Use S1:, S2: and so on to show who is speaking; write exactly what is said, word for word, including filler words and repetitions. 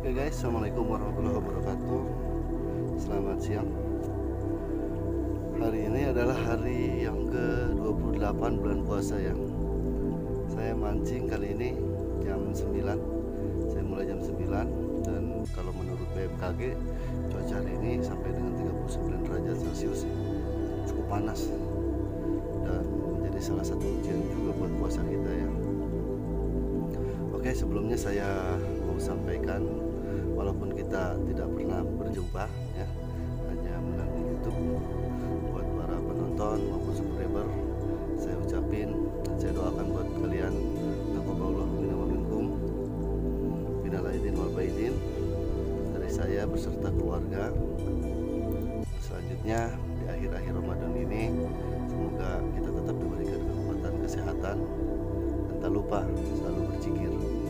S1: Oke guys, assalamualaikum warahmatullahi wabarakatuh. Selamat siang. Hari ini adalah hari yang ke dua puluh delapan bulan puasa ya. Saya mancing kali ini jam sembilan. Saya mulai jam sembilan. Dan kalau menurut B M K G, cuaca hari ini sampai dengan tiga puluh sembilan derajat celcius, cukup panas. Dan menjadi salah satu ujian juga buat puasa kita ya. Oke, sebelumnya saya mau sampaikan, walaupun kita tidak pernah berjumpa ya, hanya melalui YouTube, buat para penonton maupun subscriber, saya ucapin dan saya doakan buat kalian taqabbalallahu minna wa minkum minal aidin wal baidin, dari saya beserta keluarga. Selanjutnya di akhir-akhir Ramadan ini, semoga kita tetap diberikan kekuatan kesehatan dan tak lupa selalu berzikir.